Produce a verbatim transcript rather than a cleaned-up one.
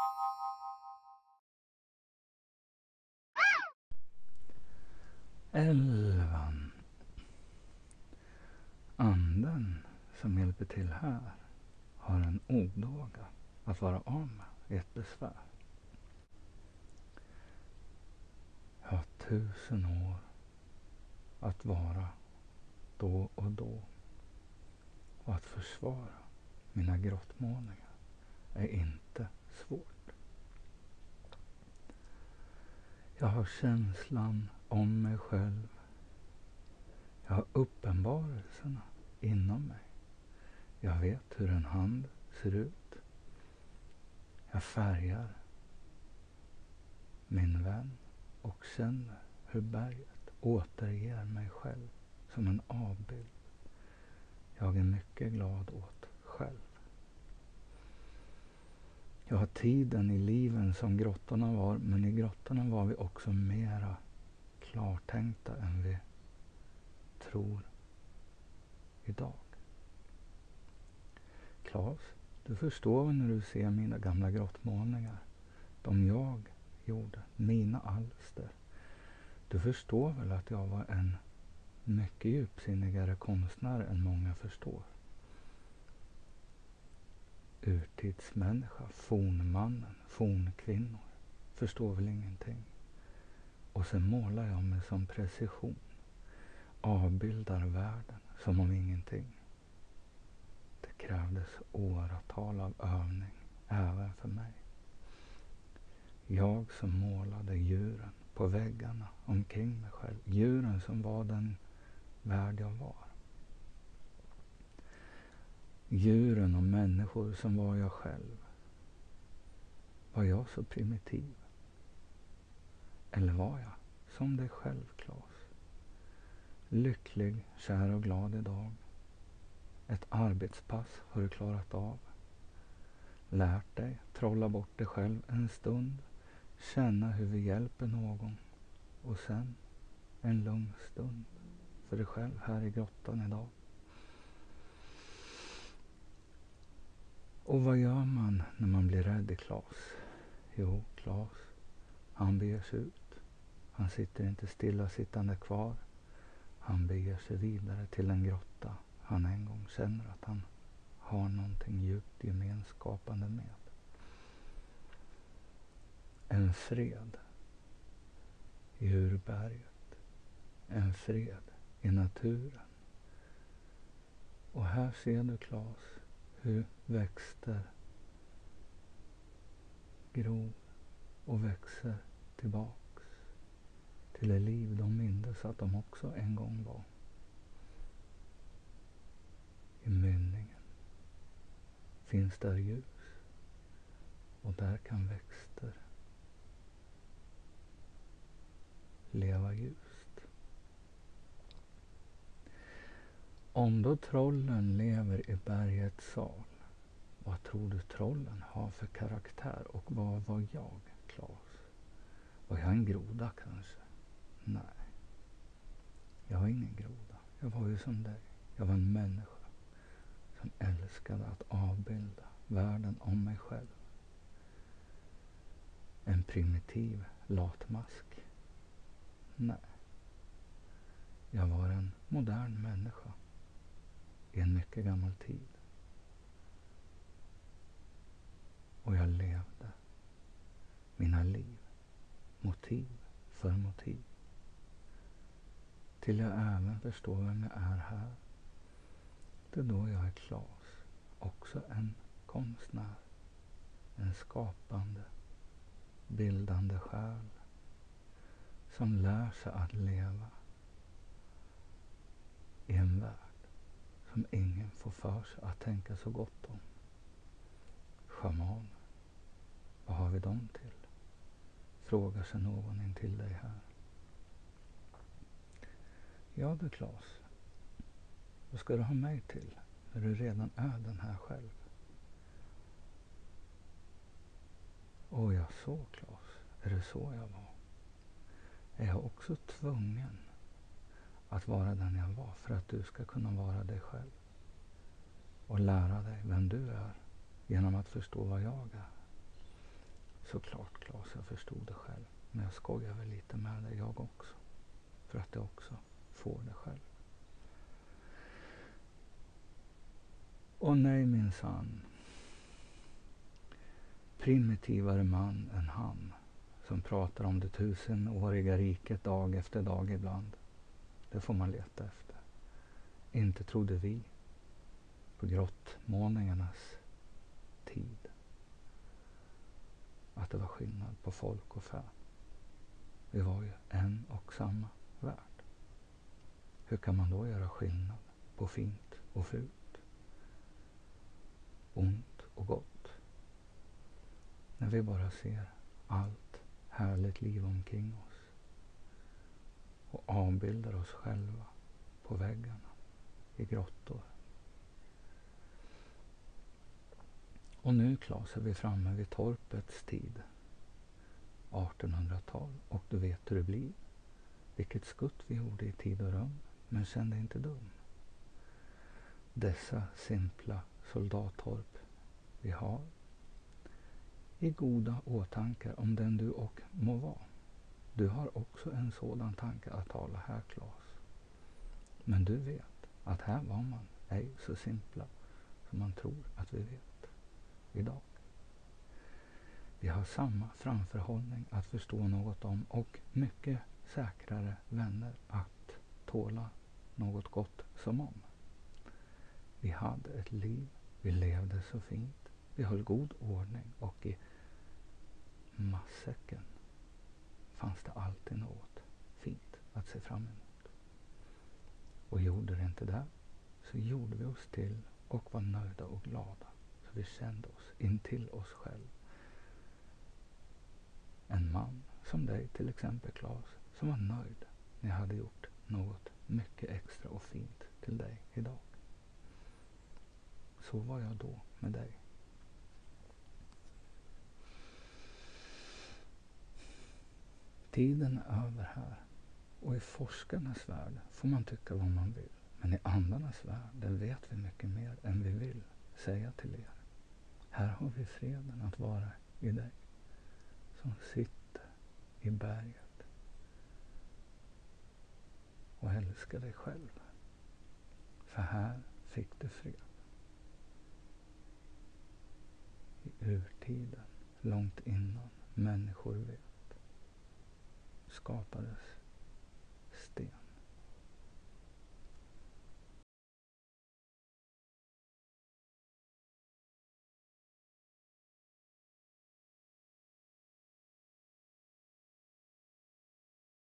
Elvan. Anden som hjälper till här har en odåga att vara av med ett besvär. Jag har tusen år att vara då och då, och att försvara mina grottmålningar är inte svårt. Jag har känslan om mig själv. Jag har uppenbarelserna inom mig. Jag vet hur en hand ser ut. Jag färgar min vän och känner hur berget återger mig själv som en avbild jag är mycket glad åt själv. Jag har tiden i liven som grottorna var, men i grottorna var vi också mera klartänkta än vi tror idag. Claes, du förstår väl när du ser mina gamla grottmålningar, de jag gjorde, mina alster. Du förstår väl att jag var en mycket djupsinnigare konstnär än många förstår. Urtidsmänniska, fornmannen, fornkvinnor förstår väl ingenting. Och sen målar jag med som precision, avbildar världen som om ingenting. Det krävdes åratal av övning även för mig. Jag som målade djuren på väggarna omkring mig själv, djuren som var den värld jag var. Djuren och människor som var jag själv. Var jag så primitiv? Eller var jag som dig själv, Claes? Lycklig, kär och glad idag. Ett arbetspass har du klarat av. Lärt dig trolla bort dig själv en stund. Känna hur vi hjälper någon. Och sen en lugn stund för dig själv här i grottan idag. Och vad gör man när man blir rädd i Claes? Jo, Claes, han beger sig ut. Han sitter inte stilla sittande kvar. Han beger sig vidare till en grotta han en gång känner att han har någonting djupt gemenskapande med. En fred i urberget. En fred i naturen. Och här ser du, Claes, hur växter gror och växer tillbaks till det liv de mindes att de också en gång var. I mynningen finns där ljus, och där kan växter leva ljust. Om då trollen lever i bergets sal, vad tror du trollen har för karaktär, och vad var jag, Claes? Var jag en groda kanske? Nej, jag var ingen groda. Jag var ju som dig. Jag var en människa som älskade att avbilda världen om mig själv. En primitiv latmask? Nej. Jag var en modern människa i en mycket gammal tid. Och jag levde mina liv, motiv för motiv. Till jag även förstår vem jag är här. Det är då jag är Claes, också en konstnär, en skapande, bildande själ som lär sig att leva i en värld som ingen får för sig att tänka så gott om. Schamaner, vad har vi dem till? Frågar sig någon in till dig här. Ja du, Claes, vad ska du ha mig till när du redan är den här själv? Åh, jag så, Claes, är det så jag var? Är jag också tvungen att vara den jag var för att du ska kunna vara dig själv och lära dig vem du är genom att förstå vad jag är? Såklart, Claes, jag förstod det själv. Men jag skojar väl lite med dig jag också. För att jag också får det själv. Och nej minsann. Primitivare man än han. Som pratar om det tusenåriga riket dag efter dag ibland. Det får man leta efter. Inte trodde vi på grottmålningarnas tid att det var skillnad på folk och fä. Vi var ju en och samma värld. Hur kan man då göra skillnad på fint och fult? Ont och gott? När vi bara ser allt härligt liv omkring oss och avbildar oss själva på väggarna i grottor. Och nu, Claes, är vi framme vid torpets tid. artonhundratal. Och du vet hur det blir. Vilket skutt vi gjorde i tid och rum. Men kände inte dum. Dessa simpla soldattorp vi har. I goda åtankar om den du och må vara. Du har också en sådan tanke att tala här, Claes. Men du vet att här var man ej så simpla som man tror att vi vet idag. Vi har samma framförhållning att förstå något om och mycket säkrare vänner att tåla något gott som om. Vi hade ett liv, vi levde så fint, vi höll god ordning och i matsäcken fanns det alltid något fint att se fram emot. Och gjorde det inte det så gjorde vi oss till och var nöjda och glada. Så vi kände oss in till oss själva. En man som dig till exempel, Claes, som var nöjd när jag hade gjort något mycket extra och fint till dig idag. Så var jag då med dig. Tiden är över här och i forskarnas värld får man tycka vad man vill. Men i andarnas värld, där vet vi mycket mer än vi vill säga till er. Här har vi freden att vara i dig som sitter i berget och älskar dig själv. För här fick du fred. I urtiden, långt innan människor vet, skapades